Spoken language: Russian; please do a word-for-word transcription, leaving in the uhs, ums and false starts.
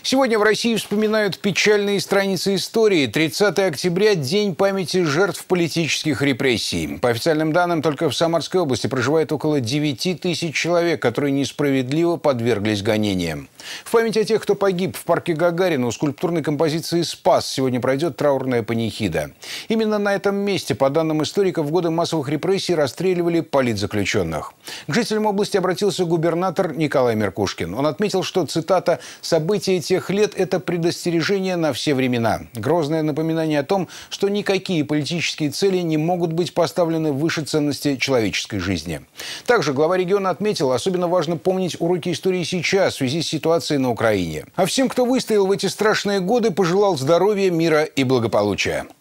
Сегодня в России вспоминают печальные страницы истории. тридцатое октября – День памяти жертв политических репрессий. По официальным данным, только в Самарской области проживает около девяти тысяч человек, которые несправедливо подверглись гонениям. В память о тех, кто погиб в парке Гагарина у скульптурной композиции «Спас» сегодня пройдет траурная панихида. Именно на этом месте, по данным историков, в годы массовых репрессий расстреливали политзаключенных. К жителям области обратился губернатор Николай Меркушкин. Он отметил, что, цитата, «события тех лет – это предостережение на все времена. Грозное напоминание о том, что никакие политические цели не могут быть поставлены выше ценности человеческой жизни». Также глава региона отметил, особенно важно помнить уроки истории сейчас в связи с ситуацией на Украине. А всем, кто выстоял в эти страшные годы, пожелал здоровья, мира и благополучия.